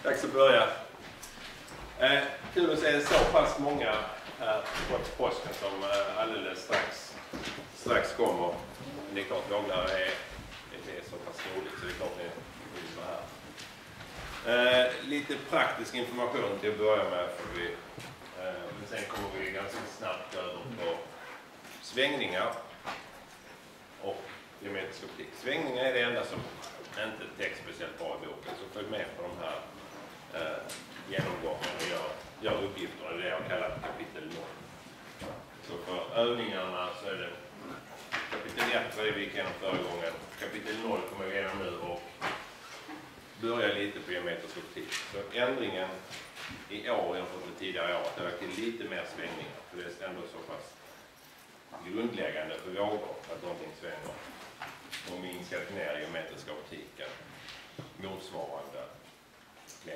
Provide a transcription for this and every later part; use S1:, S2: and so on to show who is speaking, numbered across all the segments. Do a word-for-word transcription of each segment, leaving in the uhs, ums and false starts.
S1: Dags att börja. Eh, kul att se så pass många här trots påsken som eh, alldeles strax, strax kommer. Det är klart, våglar är, det är så pass roligt så det är klart ni vill vara här. Eh, lite praktisk information till att börja med. För vi, eh, men sen kommer vi ganska snabbt över på svängningar och geometrisk optik. Svängningar är det enda som inte täcks speciellt bra i boken, så följ med på de här eh, genomgången och gör, gör uppgifterna. Det är det jag kallar kapitel noll. Så för övningarna så är det kapitel ett var det vi gick igenom förra gången. Kapitel noll kommer vi igenom nu och börja lite på geometrisk optik. Så ändringen i år jämfört med tidigare år, det har till lite mer svängningar. För det är ändå så pass grundläggande för vågor att någonting svänger. Och minskat ner i geometriska optiken motsvarande längd.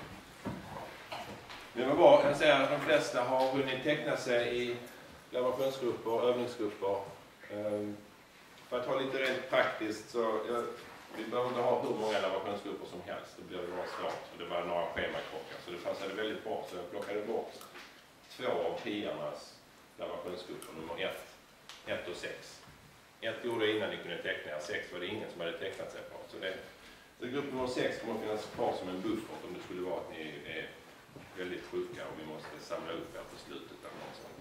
S1: Det var bra. Jag ser att de flesta har hunnit teckna sig i laborationsgrupper, övningsgrupper. För att ha lite rent praktiskt så jag, vi behöver inte ha hur många laborationsgrupper som helst. Det blir det bara svårt för det var några schemakrockar. Så det passade väldigt bra så jag plockade bort två av piarnas laborationsgrupper, nummer ett, ett och sex. Ett gjorde innan ni kunde teckna, sex var det ingen som hade tecknat sig på. Så, det, så grupp nummer sex kommer att finnas kvar som en buffert om det skulle vara att ni är väldigt sjuka och vi måste samla upp er på slutet av någon sån.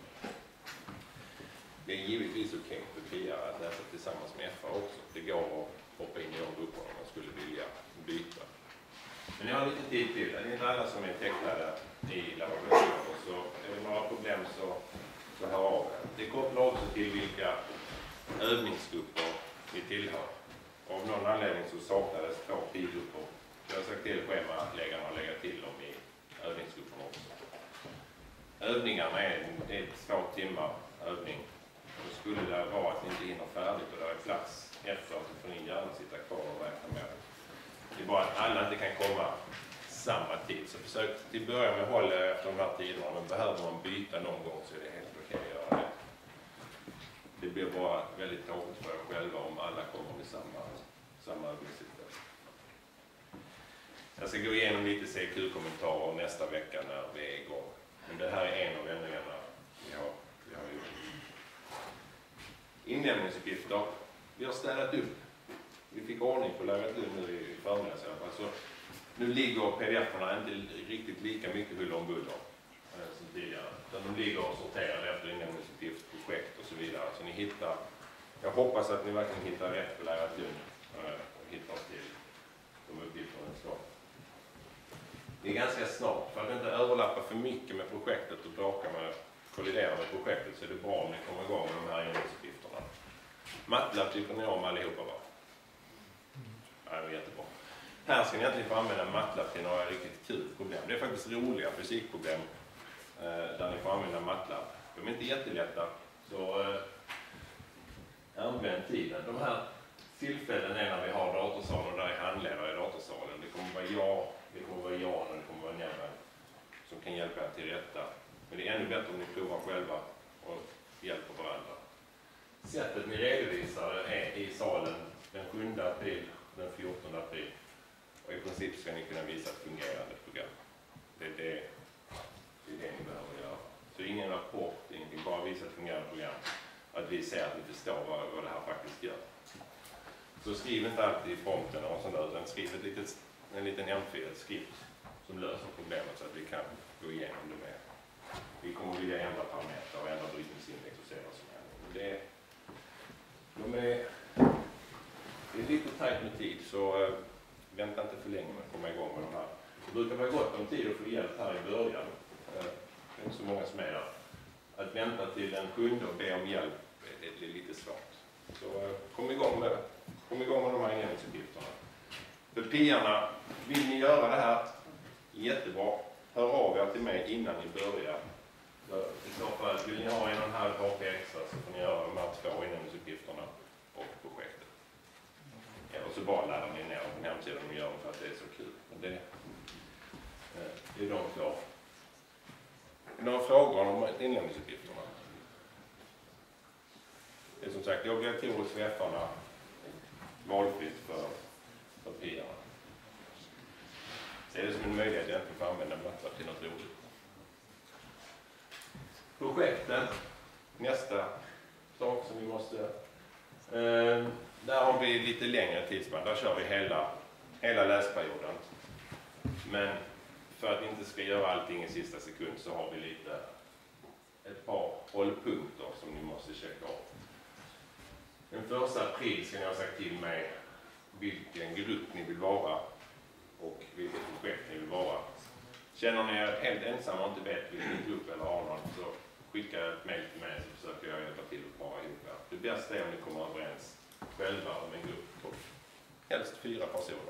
S1: Det är givetvis okej för Pia att läsa tillsammans med F A också. Det går att hoppa in i de grupperna om man skulle vilja byta. Men ni har lite tid till. Det är inte alla som är tecknade i laboratorier, så är det några problem så, så hör av er. Det kopplar också till vilka övningsgrupper vi tillhör. Av någon anledning så saknades två P-grupper. Jag har sagt till schemaläggarna att lägga till dem i övningsgrupperna också. Övningarna är, är två timmar övning. Då skulle det vara att ni inte hinner färdigt och det är plats efter så får ni gärna sitta kvar och räkna med det. Det är bara att alla inte kan komma samma tid. Så försök till början med att hålla efter de här tiderna. Men behöver man byta någon gång så är det helt okej att göra det. Det blir bara väldigt tråkigt för er själva om alla kommer med samma, samma övningssituation. Jag ska gå igenom lite C Q-kommentarer nästa vecka när vi är igång. Men det här är en av ändringarna vi har, vi har gjort. Inlämningsuppgifter. Vi har städat upp. Vi fick ordning på läget nu i förmiddags. Alltså, nu ligger P D F-erna inte riktigt lika mycket huller om buller som tidigare. De ligger och sorterade efter inlämningsuppgift, projekt och så vidare. Så ni hittar, jag hoppas att ni verkligen hittar rätt på läget nu och hittar till de uppgifterna ska. Det är ganska snart, för att inte överlappa för mycket med projektet och bråka med, kollidera med projektet, så är det bra om ni kommer igång med de här inlämningsuppgifterna. MATLAB tycker ni om allihopa, va? Ja, det är jättebra. Här ska ni egentligen få använda MATLAB till några riktigt kul problem. Det är faktiskt roliga fysikproblem eh, där ni får använda MATLAB. De är inte jättelätta, så eh, använd tiden. De här tillfällen är när vi har datorsalen och där är handledare i datorsalen. Det kommer vara jag, det kommer vara Jan och det kommer vara Nebben som kan hjälpa er till rätta. Men det är ännu bättre om ni provar själva och hjälper varandra. Sättet ni redovisar är i salen den sjunde april, den fjortonde april. Och i princip ska ni kunna visa ett fungerande program. Det är det, det, är det ni behöver göra. Så ingen rapport, ingenting, bara visa ett fungerande program. Att vi ser att ni förstår vad, vad det här faktiskt gör. Så skriv inte alltid i prompten och sånt där, utan skriv ett litet, en liten M fyra-skrift som löser problemet så att vi kan gå igenom det med. Vi kommer att vilja ändra parametrar och ändra brytningsindex och se vad som händer. Men det är, de är, det är lite tajt med tid, så äh, vänta inte för länge med att komma igång med de här. Det brukar vara gott om tid att få hjälp här i början. Äh, det är inte så många som är där. Att vänta till den sjunde och be om hjälp är, det är lite svårt. Så äh, kom igång med, kom igång med de här inlämningsuppgifterna. För piarna, vill ni göra det här jättebra, hör av er till mig innan ni börjar. I så fall, vill ni ha en och en halv H P extra så får ni göra de här två inlämningsuppgifterna och projektet. Eller så bara laddar ni ner på hemsidan och gör det för att det är så kul. Men det, det är de två. Några frågor om inlämningsuppgifterna? Det är som sagt, det är obligatoriskt för F A-arna, valfritt för, för P I A-arna. Se det som en möjlighet att egentligen få använda mattan till något roligt. Projekten. Nästa sak som vi måste... Eh, där har vi lite längre tidsspann. Där kör vi hela, hela läsperioden. Men för att vi inte ska göra allting i sista sekund så har vi lite ett par hållpunkter som ni måste checka av. Den första april ska ni ha sagt till mig vilken grupp ni vill vara och vilket projekt ni vill vara. Känner ni er helt ensamma och inte vet vilken grupp eller har någon, så skicka ett mejl till mig så försöker jag hjälpa till att para ihop er. Det bästa är om ni kommer överens själva om en grupp på helst fyra personer.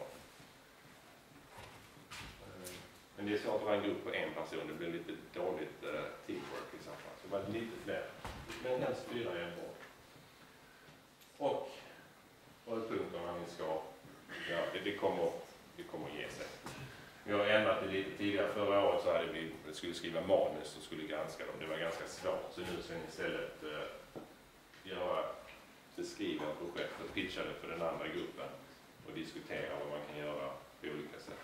S1: Men det är svårt att vara en grupp på en person, det blir lite dåligt uh, teamwork i så fall. Så bara lite fler. Men helst fyra är bra. Och hållpunkterna ni ska, ja, det, det, kommer, det kommer ge sig. Vi har ändrat det lite tidigare. Förra året så hade vi skulle skriva manus och skulle granska dem. Det var ganska svårt. Så nu ska ni istället uh, göra, beskriva projekt och pitcha det för den andra gruppen och diskutera vad man kan göra på olika sätt.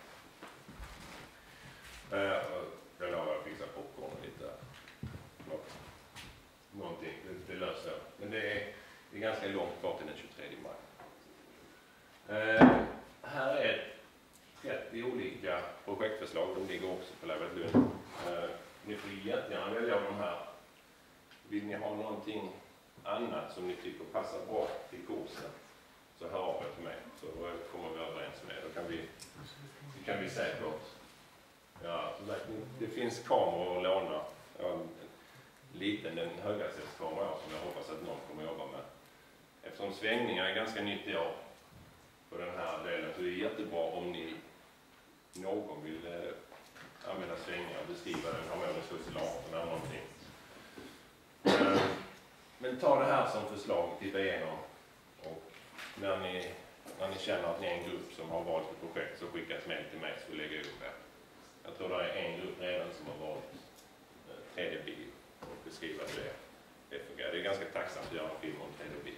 S1: Jag lovar att fixa popcorn och lite något, någonting, det, det löser jag. Men det är, det är ganska långt kvar till den tjugotredje maj. Eh, här är trettio olika projektförslag, de ligger också på Lävet Lund. Eh, ni får jättegärna välja de här. Vill ni ha någonting annat som ni tycker passar bra till kursen, så hör av er till mig så kommer vi överens med det. Då kan vi, det kan vi säkert. Ja, det finns kameror att låna. Ja, en liten, en höghastighetskamera som jag hoppas att någon kommer jobba med. Eftersom svängningar är ganska nyttiga på den här delen så är det jättebra om ni någon vill eh, använda svängningar och beskriva den harmoniska oscillatorn eller någonting. Eh, men ta det här som förslag, titta igenom och när ni, när ni känner att ni är en grupp som har valt ett projekt så skicka ett mejl till mig så lägger jag upp det. Jag tror det är en grupp redan som har varit tre D-bil och beskriva hur det, det fungerar. Det är ganska tacksamt att göra en film om tre D-bil.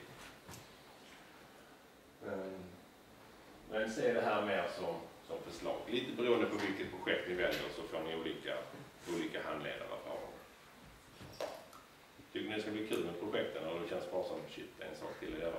S1: Men se det här mer som, som förslag. Lite beroende på vilket projekt ni väljer så får ni olika, olika handledare för dem. Tycker ni det ska bli kul med projekten eller det känns bara som shit, en sak till att göra?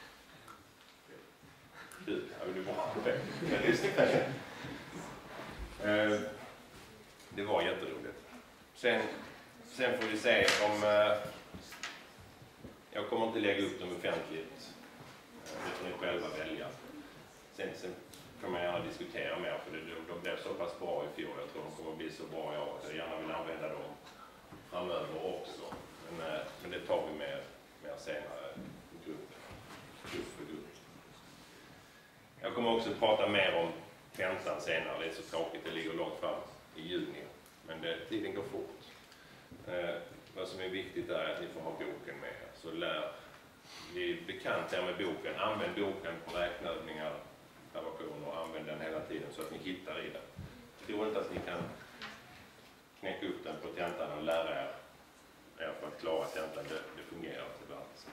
S1: Kul, ja, det är bra projekt. Uh, det var jätteroligt. Sen, sen får vi se om... Uh, jag kommer inte lägga upp dem offentligt. Uh, det får ni själva välja. Sen, sen kan man gärna diskutera mer för det, de blev så pass bra i fjol. Jag tror de kommer bli så bra i år. Jag gärna vill använda dem framöver också. Men, uh, men det tar vi med, med senare grupp, grupp för grupp. Jag kommer också prata mer om tentan senare. Det är så tråkigt, det ligger långt fram i juni. Men det, tiden går fort. Eh, vad som är viktigt är att ni får ha boken med er. Så lär, bli bekanta med boken. Använd boken på räkneövningar, relationer och använd den hela tiden så att ni hittar i den. Jag tror inte att ni kan knäcka upp den på tentan och lära er, er för att klara tentan. Det, det fungerar inte alls.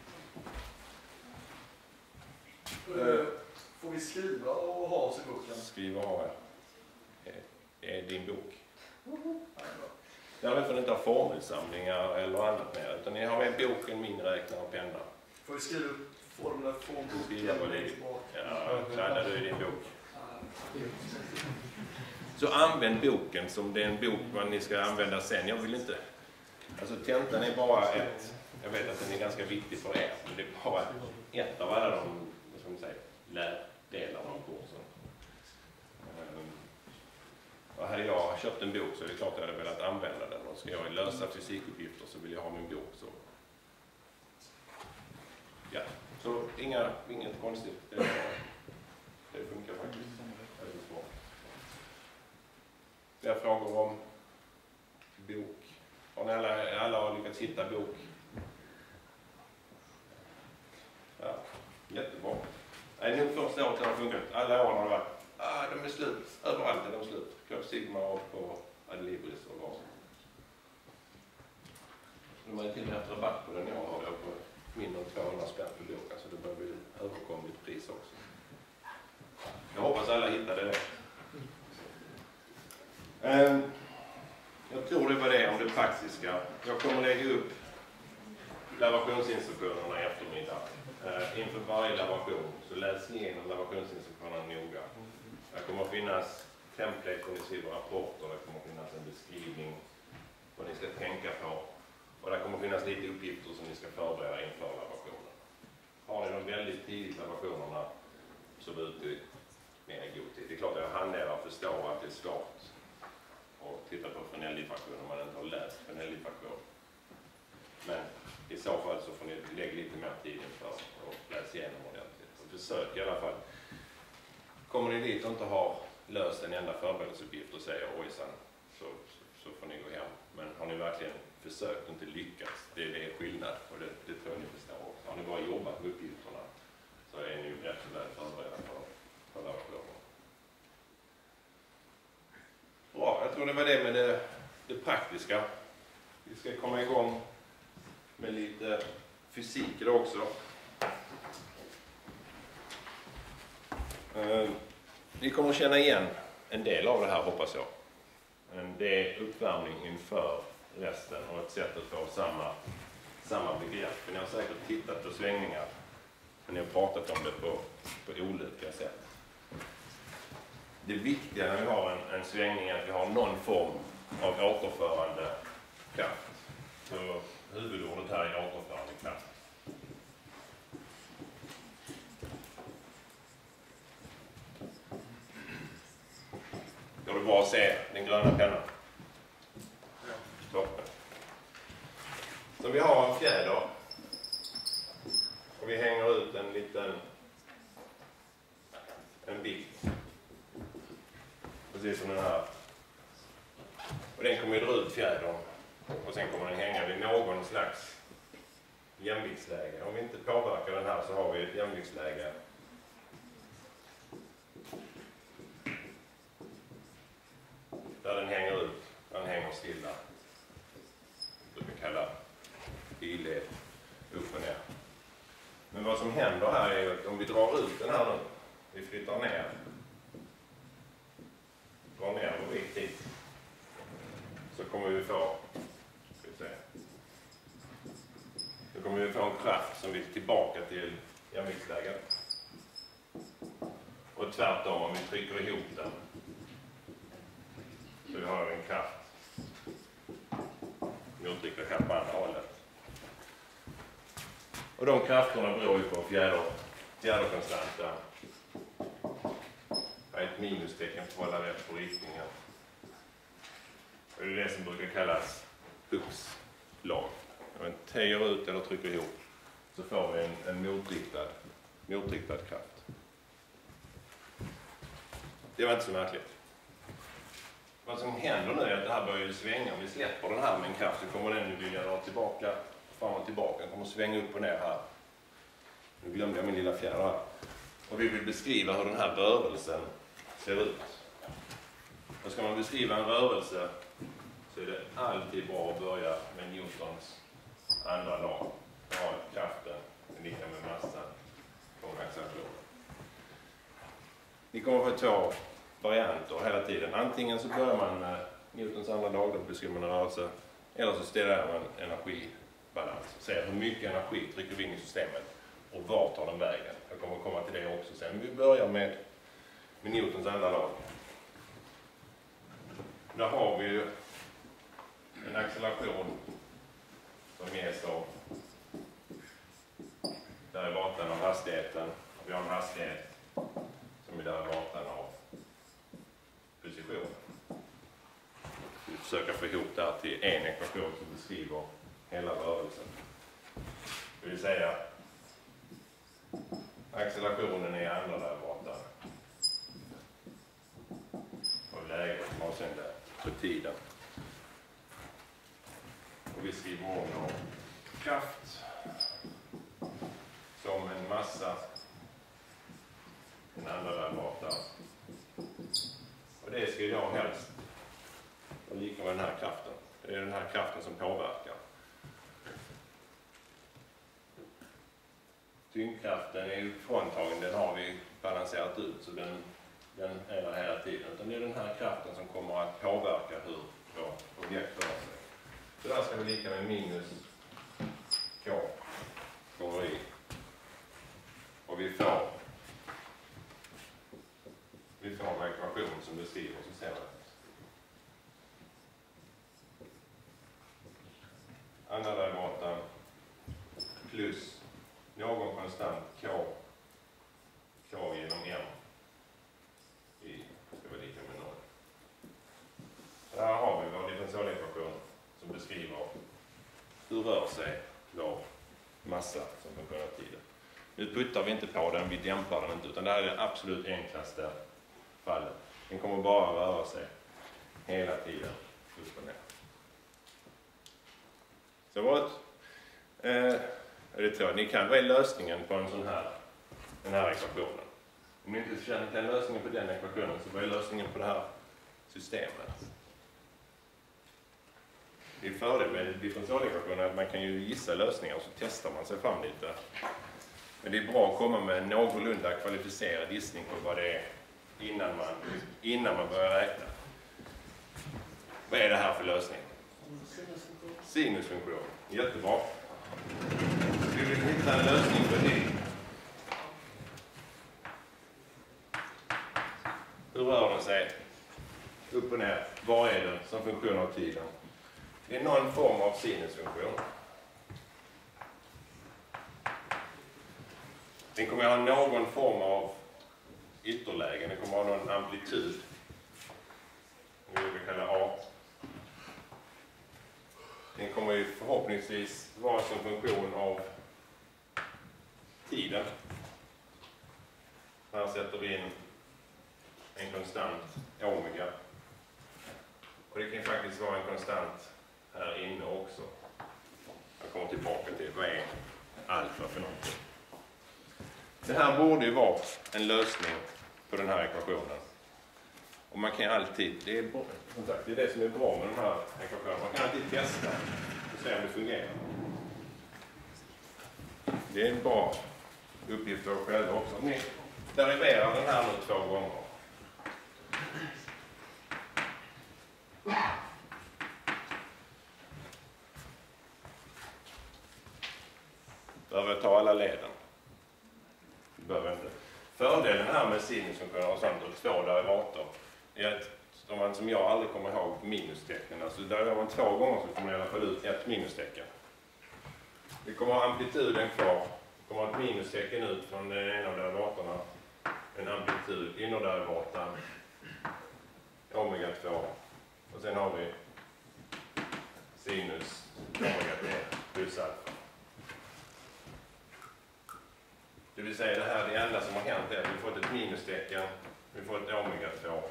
S2: Uh. Får vi skriva och ha oss i boken?
S1: Skriva och ha er. Det är din bok. Därför får ni inte ha formelsamlingar eller annat mer. Utan ni har med boken, miniräknare och penna.
S2: Får vi skriva upp formler, formboken?
S1: Skriva vad det är. Ja, kladda du i din bok. Så använd boken som det är en bok man ni ska använda sen. Jag vill inte... Alltså tentan är bara ett... Jag vet att den är ganska viktig för er. Men det är bara ett av alla de, vad ska man säga, lärdelarna av kursen. Och hade jag köpt en bok så är det klart att jag hade velat använda den. Och ska jag lösa fysikuppgifter så vill jag ha min bok. Så, ja. så inga, inget konstigt. Det, det funkar faktiskt. Det är svårt. Fler frågor om bok? Har ni alla, alla har lyckats hitta bok? Ja, jättebra. Det är nog första året det har funkat. Alla år har det varit, ah, de är slut. Överallt är de slut. Club Sigma och på Adlibris och vad. De har ju till och med haft rabatt på den jag har på mindre än tvåhundra spänn för boken. Så det bör bli överkomligt pris också. Jag hoppas alla hittade det. praktiska. Jag kommer lägga upp lavationsinstruktionerna i eftermiddag. Uh, inför varje lavation så läs igenom lavationsinstruktionerna noga. Det kommer att finnas template där ni skriver rapporter, det kommer att finnas en beskrivning vad ni ska tänka på. Och det kommer att finnas lite uppgifter som ni ska förbereda inför lavationen. Har ni de väldigt tidigt lavationerna så var ute med en god tid. Det är klart att jag handledare förstår att det är svårt att titta på frenelldifraktion om man inte har läst frenelldifraktion. Men i så fall så får ni lägga lite mer tid inför och läsa igenom ordentligt. Och försök i alla fall. Kommer ni dit och inte har löst en enda förberedelseuppgift och säger ojsan så, så, så får ni gå hem. Men har ni verkligen försökt och inte lyckats, det, det är skillnad och det, det tror jag ni förstår också. Har ni bara jobbat med uppgifterna så är ni ju rätt så väl förberedda för, för lavationen. Bra, jag tror det var det med det, det praktiska. Vi ska komma igång med lite fysik idag också. Uh, ni kommer att känna igen en del av det här hoppas jag. Men det är uppvärmning inför resten och ett sätt att få samma, samma begrepp. För ni har säkert tittat på svängningar men ni har pratat om det på, på olika sätt. Det viktiga när vi har en, en svängning är att vi har någon form av återförande kraft. Så huvudordet här är återförande kraft. Går det bra att se den gröna pennan? Toppen. Så vi har en fjäder. Och vi hänger ut en liten en vikt. Precis som den här. Och den kommer ju dra ut fjädern. Och sen kommer den hänga vid någon slags jämviktsläge. Om vi inte påverkar den här så har vi ett jämviktsläge. Där den hänger ut, den hänger stilla. Det vi kallar i-led upp och ner. Men vad som händer här är att om vi drar ut den här nu, vi flyttar ner, drar ner vår vikt hit, så kommer vi få, ska vi se, då kommer vi få en kraft som vill tillbaka till jämviktsläget. Och tvärtom, om vi trycker ihop den, så vi har en kraft mottryckta kraft på andra hållet. Och de krafterna beror ju på fjäder, fjäderkonstanta. Det är ett minustecken för att hålla rätt på riktningen. Och det är det som brukar kallas hugslag. När man tejer ut eller trycker ihop så får vi en, en motriktad, motriktad kraft. Det var inte så märkligt. Vad som händer nu är att det här börjar svänga. Om vi släpper den här med en kraft så kommer den vilja dra tillbaka, fram och tillbaka. Den kommer svänga upp och ner här. Nu glömde jag min lilla fjärr här. Och vi vill beskriva hur den här rörelsen ser ut. Och ska man beskriva en rörelse så är det alltid bra att börja med Newtons andra lag. Då har kraften lika med massan på accelerationen. Ni kommer få två varianter hela tiden. Antingen så börjar man med Newtons andra lag, då beskriver man en rörelse. Eller så studerar man energibalans. Ser hur mycket energi trycker vi in i systemet och var tar den vägen. Jag kommer att komma till det också sen. Vi börjar med, med Newtons andra lag. Där har vi ju en acceleration som ges av, där är vatan av hastigheten. Vi har en hastighet som är där är vatan av position. Vi försöker få ihop det här till en ekvation som beskriver hela rörelsen. Det vill säga accelerationen är andra där vatan. Och läget avseende på tiden. Och vi skriver om kraft som en massa. Den andra där vatan. Och det ska jag helst och lika med den här kraften. Det är den här kraften som påverkar. Tyngdkraften är ju fråntagen, den har vi balanserat ut så den, den är där hela tiden. Utan det är den här kraften som kommer att påverka hur vårt objekt rör sig. Så där ska vi lika med minus k kommer i. Och vi får vi får en ekvation som beskriver systemet. Andra derivaten plus någon konstant k, k genom m i ska vara lika med noll. Så här har vi vår differentialekvation som beskriver hur rör sig vår massa som funktion av tiden. Nu puttar vi inte på den, vi dämpar den inte, utan det här är det absolut enklaste fallet. Den kommer bara röra sig hela tiden upp och ner. Så vad? Eh, det tror jag. Ni kan väl lösningen på en sån här, den här ekvationen. Om ni inte känner till lösningen på den ekvationen så vad är lösningen på det här systemet? Det är fördel med differentialekvationen att man kan ju gissa lösningar och så testar man sig fram lite. Men det är bra att komma med en någorlunda kvalificerad gissning på vad det är innan man, innan man börjar räkna. Vad är det här för lösning? Sinusfunktion. Jättebra. Vi vill hitta en lösning på det. Hur rör den sig? Upp och ner. Vad är den som funktion av tiden? Det är någon form av sinusfunktion. Den kommer att ha någon form av ytterlägen. Den kommer att ha någon amplitud. Det vi kallar A. Den kommer ju förhoppningsvis vara som funktion av tiden. Här sätter vi in en konstant omega. Och det kan faktiskt vara en konstant här inne också. Jag kommer tillbaka till vad är alfa för någonting. Det här borde ju vara en lösning på den här ekvationen. Och man kan alltid, det är, bra, det är det som är bra med den här ekvationen, man kan alltid testa och se om det fungerar. Det är en bra uppgift för er själva också. Ni deriverar den här nu två gånger. Behöver jag ta alla leden? Behöver inte. Fördelen här med sinusfunktioner och sånt och två derivater är att om man som jag aldrig kommer ihåg minustecken, alltså deriverar man två gånger så kommer man i alla fall ut ett minustecken. Vi kommer ha amplituden kvar. Det kommer ha ett minustecken ut från den ena av derivaterna. En amplitud inom derivaten. Omega två. Och sen har vi sinus omega tre plus alfa. Det vill säga det här, det enda som har hänt är att vi fått ett minustecken, vi får ett omega två.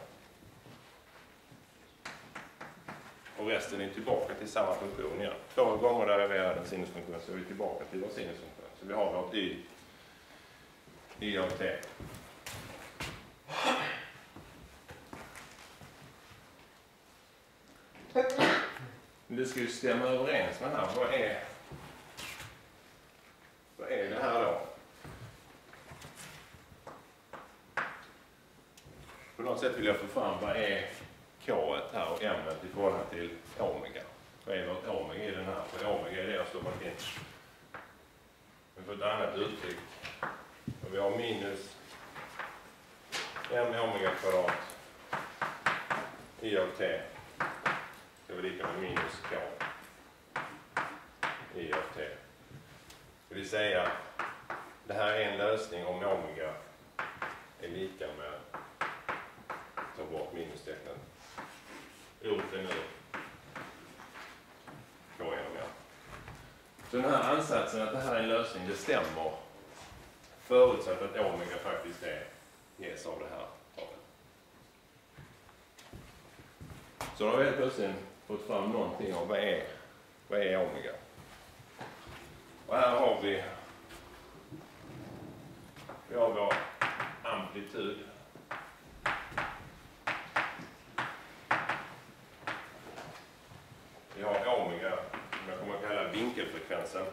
S1: Och resten är tillbaka till samma funktion igen. Två gånger deriverar den sinusfunktionen så är vi tillbaka till vår sinusfunktion. Så vi har vårt y, y av t. Det ska ju stämma överens med här. Vad är, vad är det här då? På något sätt vill jag få fram vad är k här och m i förhållande till omega. Vad är vårt omega i den här? För omega är det jag stoppat in. Vi får ett annat uttryck. Och vi har minus m omega kvadrat i av t. Det var lika med minus k i av t. Det vill säga, det här är en lösning om omega är lika med ta bort minustecknen. Ut det nu. K genom m. Så den här ansatsen att det här är en lösning, det stämmer. Förutsatt att omega faktiskt är ges av det här talet. Så då har vi helt plötsligt fått fram någonting av vad är, vad är omega. Och här har vi, vi har vår amplitud. Vi har omega, som jag kommer att kalla vinkelfrekvensen.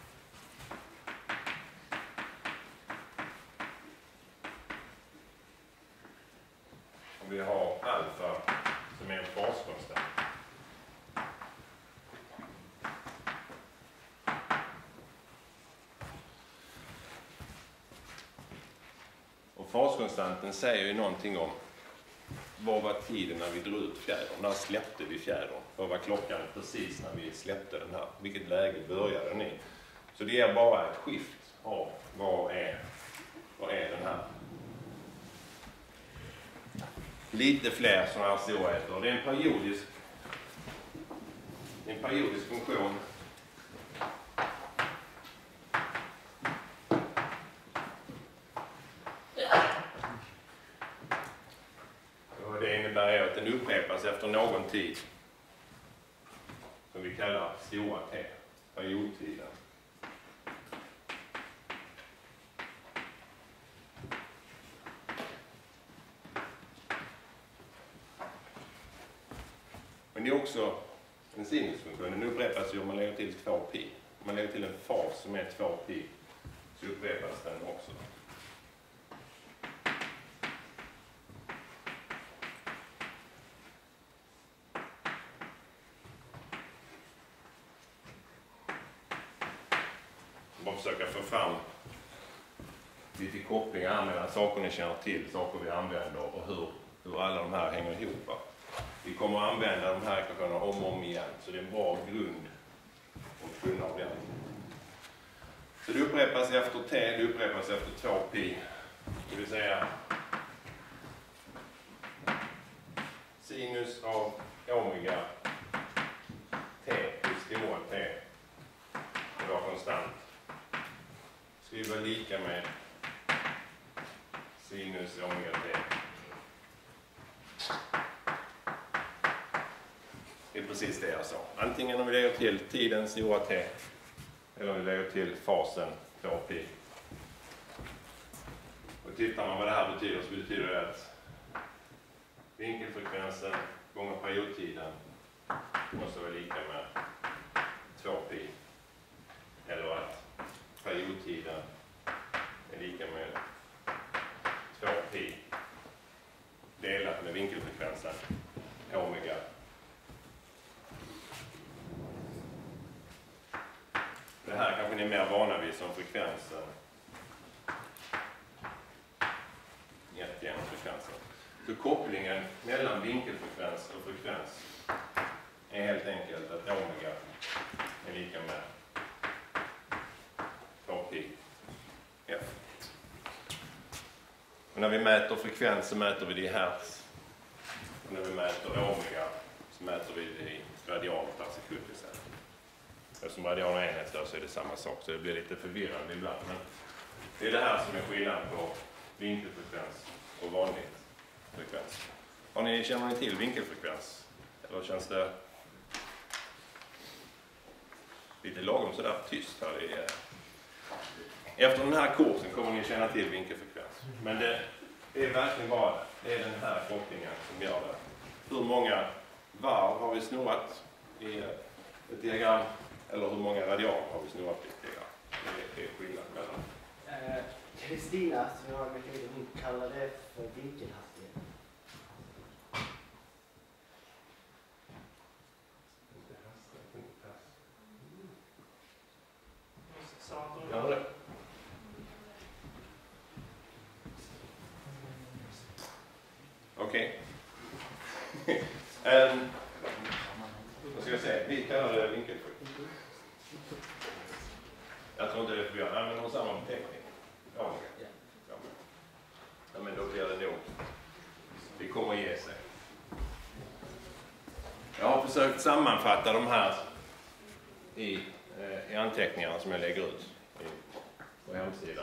S1: Och vi har alfa som är en faskonstant. faskonstanten säger ju någonting om vad var tiden när vi drog ut fjädern? När släppte vi fjädern? Vad var klockan precis när vi släppte den här? Vilket läge började den i? Så det är bara ett skift av vad är, vad är den här? Lite fler sådana här storheter. Det är en periodisk, det är en periodisk funktion. Och det innebär att den upprepas efter någon tid. Som vi kallar stora T, periodtiden. Men det är också en sinusfunktion. Den upprepas ju om man lägger till två pi. Om man lägger till en fas som är två pi så upprepas den också. Bara försöka få fram lite kopplingar mellan saker ni känner till, saker vi använder och hur, hur alla de här hänger ihop. Vi kommer att använda de här ekvationerna om och om igen, så det är en bra grund att kunna av den. Så det upprepas efter t, det upprepas efter två pi, det vill säga sinus av omega t i stora t, det var konstant, ska vara lika med sinus omega t. Det är precis det jag sa. Antingen om vi lägger till tiden stora t eller om vi lägger till fasen två pi. Och tittar man vad det här betyder så betyder det att vinkelfrekvensen gånger periodtiden måste vara lika med två pi. Eller att periodtiden är lika med två pi delat med vinkelfrekvensen omega. Det här kanske ni är mer vana vid som frekvensen. Jättegärna frekvensen. Så kopplingen mellan vinkelfrekvens och frekvens är helt enkelt att omega är lika med två pi f. Och när vi mäter frekvens så mäter vi det i hertz. Och när vi mäter omega så mäter vi det i radianer per sekund. Eftersom radianer är enheter så är det samma sak, så det blir lite förvirrande ibland. Men det är det här som är skillnaden på vinkelfrekvens och vanlig frekvens. Har ni, känner ni till vinkelfrekvens? Eller känns det lite lagom sådär tyst här i... Efter den här kursen kommer ni känna till vinkelfrekvens. Men det, det är verkligen bara det är den här kopplingen som gör det. Hur många varv har vi snurrat i ett diagram? Eller hur många radianer har vi snurrat i ett diagram? Det är skillnad mellan.
S3: Kristina, som jag har mycket vid, hon kallar det för vinkelhastighet.
S1: Ja, det. Okej. Okay. um, vad ska jag säga? Vi kallar det vinkelfrekvens. Jag tror inte det är för jag använder samma beteckning. Ja, ja. Ja, men då blir det nog. Det kommer att ge sig. Jag har försökt sammanfatta de här i, eh, i anteckningarna som jag lägger ut i, på hemsidan.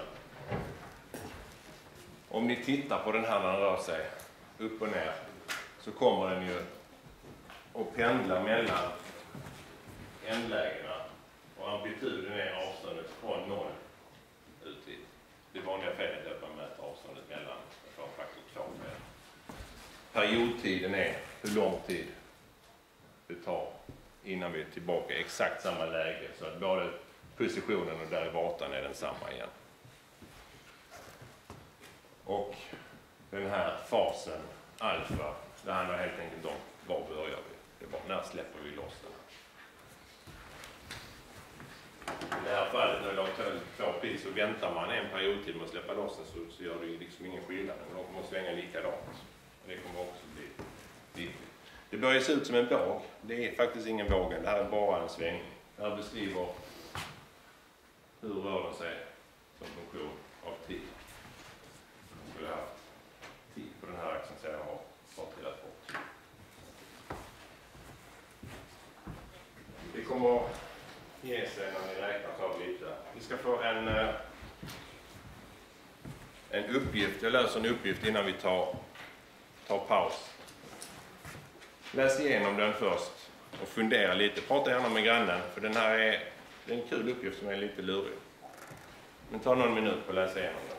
S1: Om ni tittar på den här när den rör sig upp och ner så kommer den ju att pendla mellan ändlägena och amplituden är avståndet från noll ut till. Det vanliga felet är att man mäter avståndet mellan faktor två. Periodtiden är hur lång tid det tar innan vi är tillbaka i exakt samma läge så att både positionen och derivatan är densamma igen. Och den här fasen alfa, det handlar helt enkelt om var börjar vi? Det är bara när släpper vi loss den här. I det här fallet när jag tar två pris så väntar man en period till med att släppa loss den så, så gör det ju liksom ingen skillnad. Men de kommer att svänga likadant. Och det kommer också bli viktigt. Det börjar se ut som en båg. Det är faktiskt ingen båge. Det här är bara en svängning. Det här beskriver hur rör den sig som funktion av tid. Jag skulle ha haft tid på den här axeln så jag har sorterat bort. Det kommer att ge sig när ni räknar av lite. Vi ska få en, en uppgift. Jag löser en uppgift innan vi tar, tar paus. Läs igenom den först och fundera lite. Prata gärna med grannen för den här är, det är en kul uppgift som är lite lurig. Men ta någon minut på att läsa igenom den.